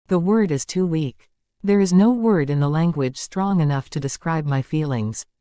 The word is too weak. There is no word in the language strong enough to describe my feelings.